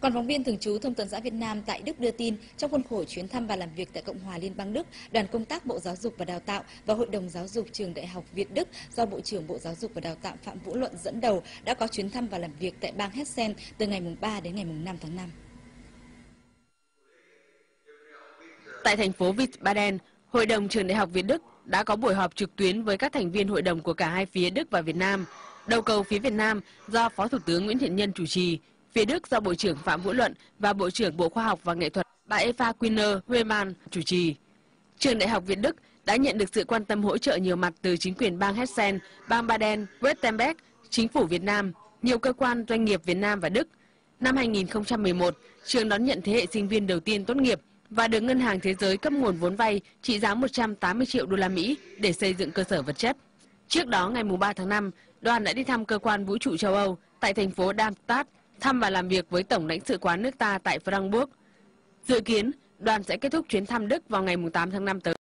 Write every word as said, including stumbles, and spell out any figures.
Còn phóng viên thường trú Thông tấn xã Việt Nam tại Đức đưa tin, trong khuôn khổ chuyến thăm và làm việc tại Cộng hòa Liên bang Đức, đoàn công tác Bộ Giáo dục và Đào tạo và Hội đồng Giáo dục Trường Đại học Việt Đức do Bộ trưởng Bộ Giáo dục và Đào tạo Phạm Vũ Luận dẫn đầu đã có chuyến thăm và làm việc tại bang Hessen từ ngày ba đến ngày năm tháng năm. Tại thành phố Wiesbaden, Hội đồng Trường Đại học Việt Đức đã có buổi họp trực tuyến với các thành viên hội đồng của cả hai phía Đức và Việt Nam. Đầu cầu phía Việt Nam do Phó Thủ tướng Nguyễn Thiện Nhân chủ trì, phía Đức do Bộ trưởng Phạm Vũ Luận và Bộ trưởng Bộ Khoa học và Nghệ thuật bà Eva Quiner Huemann chủ trì. Trường Đại học Việt Đức đã nhận được sự quan tâm hỗ trợ nhiều mặt từ chính quyền bang Hessen, bang Baden-Württemberg, chính phủ Việt Nam, nhiều cơ quan doanh nghiệp Việt Nam và Đức. Năm hai nghìn không trăm mười một, trường đón nhận thế hệ sinh viên đầu tiên tốt nghiệp và được Ngân hàng Thế giới cấp nguồn vốn vay trị giá một trăm tám mươi triệu đô la Mỹ để xây dựng cơ sở vật chất. Trước đó, ngày ba tháng năm, đoàn đã đi thăm cơ quan vũ trụ châu Âu tại thành phố Darmstadt, thăm và làm việc với Tổng lãnh sự quán nước ta tại Frankfurt. Dự kiến, đoàn sẽ kết thúc chuyến thăm Đức vào ngày tám tháng năm tới.